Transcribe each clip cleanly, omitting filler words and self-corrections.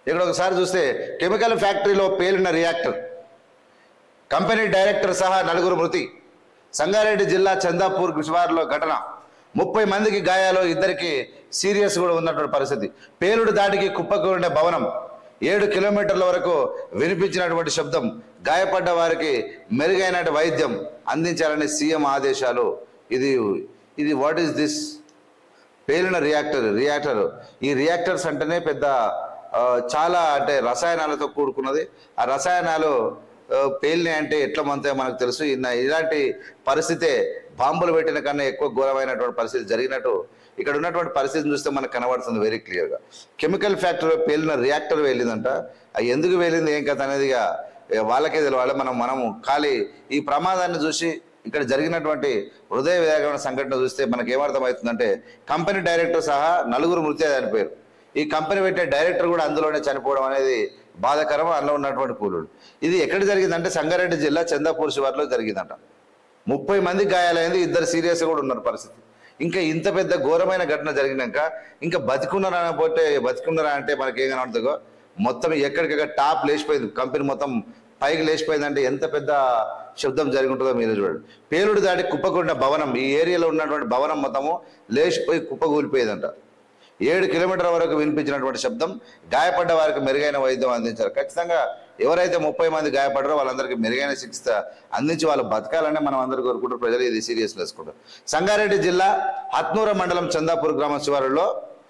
ఇక్కడ ఒకసారి చూస్తే కెమికల్ ఫ్యాక్టరీలో పేలిన రియాక్టర్, కంపెనీ డైరెక్టర్ సహా 4 మృతి. సంగారెడ్డి జిల్లా చందాపూర్ శివారులో ఘటన, 30 మందికి గాయాలు, 2కి సీరియస్ కూడా ఉన్నటువంటి పరిస్థితి. పేలుడు దాడికి కుప్పకూలిన భవనం, 7 కిలోమీటర్ల వరకు వినిపించినటువంటి శబ్దం, గాయపడ్డ వారికి మెరుగైన వైద్యం అందించాలని సీఎం ఆదేశాలు. ఇది వాట్ ఈస్ దిస్? పేలిన రియాక్టర్. ఈ రియాక్టర్స్ అంటేనే పెద్ద చాలా అంటే రసాయనాలతో కూడుకున్నది. ఆ రసాయనాలు పేలినాయి అంటే ఎట్లా మంతే మనకు తెలుసు. ఇలాంటి పరిస్థితే బాంబులు పెట్టిన కన్నా ఎక్కువ ఘోరమైనటువంటి పరిస్థితి జరిగినట్టు ఇక్కడ ఉన్నటువంటి పరిస్థితిని చూస్తే మనకు కనబడుతుంది వెరీ క్లియర్గా. కెమికల్ ఫ్యాక్టరీలో పేలిన రియాక్టర్ వేలిందంట. అది ఎందుకు వేలింది ఏం కథ అనేదిగా వాళ్ళకే తెలియాలి. మనము ఖాళీ ఈ ప్రమాదాన్ని చూసి ఇక్కడ జరిగినటువంటి హృదయ విదారకమైన సంఘటన చూస్తే మనకి ఏమర్థమవుతుందంటే కంపెనీ డైరెక్టర్ సహా 4 మృతి చనిపోయారు. ఈ కంపెనీ పెట్టే డైరెక్టర్ కూడా అందులోనే చనిపోవడం అనేది బాధాకరం. అందులో ఉన్నటువంటి కూలీలు. ఇది ఎక్కడ జరిగిందంటే సంగారెడ్డి జిల్లా చందాపూర్ శివార్లో జరిగిందంట. 30 మంది గాయాలైంది, 2 సీరియస్గా కూడా ఉన్నారు పరిస్థితి. ఇంకా ఇంత పెద్ద ఘోరమైన ఘటన జరిగినాక ఇంకా బతికున్నారా అంటే మనకి ఏం కనబడుతుందో మొత్తం ఎక్కడికక్కడ టాప్ లేచిపోయింది. కంపెనీ మొత్తం పైకి లేచిపోయిందంటే ఎంత పెద్ద శబ్దం జరిగి ఉంటుందో మీరు చూడండి. పేలుడు దాటి కుప్పకూలిన భవనం, ఈ ఏరియాలో ఉన్నటువంటి భవనం మొత్తము లేచిపోయి కుప్పకూలిపోయేదంట. 7 కిలోమీటర్ల వరకు వినిపించినటువంటి శబ్దం, గాయపడ్డ వారికి మెరుగైన వైద్యం అందించారు. ఖచ్చితంగా ఎవరైతే 30 మంది గాయపడ్డారో వాళ్ళందరికీ మెరుగైన చికిత్స అందించి వాళ్ళు బతకాలని మనం అందరూ కోరుకుంటారు. ప్రజలు ఇది సీరియస్ వేసుకుంటారు. సంగారెడ్డి జిల్లా హత్నూర మండలం చందాపూర్ గ్రామ శివారులో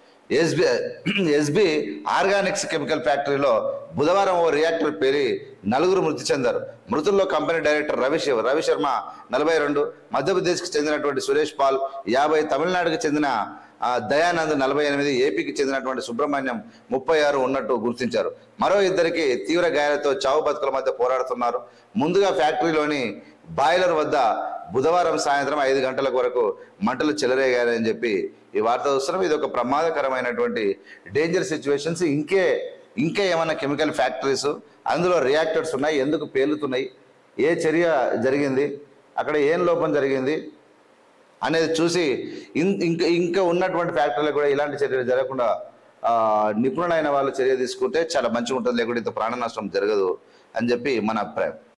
ఎస్బి ఆర్గానిక్స్ కెమికల్ ఫ్యాక్టరీలో బుధవారం ఓ రియాక్టర్ పేలి 4 మృతి చెందారు. మృతుల్లో కంపెనీ డైరెక్టర్ రవిశర్మ 42, మధ్యప్రదేశ్కి చెందినటువంటి సురేష్ పాల్ 50, తమిళనాడుకి చెందిన దయానంద్ 48, ఏపీకి చెందినటువంటి సుబ్రహ్మణ్యం 36 ఉన్నట్టు గుర్తించారు. మరో 2కి తీవ్ర గాయాలతో చావు బతుకుల మధ్య పోరాడుతున్నారు. ముందుగా ఫ్యాక్టరీలోని బాయిలర్ వద్ద బుధవారం సాయంత్రం 5 గంటల వరకు మంటలు చెలరేగాయని చెప్పి ఈ వార్త చూస్తున్నాం. ఇది ఒక ప్రమాదకరమైనటువంటి డేంజర్ సిచ్యువేషన్స్. ఇంకా ఏమైనా కెమికల్ ఫ్యాక్టరీస్, అందులో రియాక్టర్స్ ఉన్నాయి, ఎందుకు పేలుతున్నాయి, ఏ చర్య జరిగింది, అక్కడ ఏం లోపం జరిగింది అనేది చూసి ఇంకా ఉన్నటువంటి ఫ్యాక్టరీలకు కూడా ఇలాంటి చర్యలు జరగకుండా నిపుణులైన వాళ్ళు చర్య తీసుకుంటే చాలా మంచిగా ఉంటుంది. లేకుంటే ఇంత ప్రాణ నష్టం జరగదు అని చెప్పి మన అభిప్రాయం.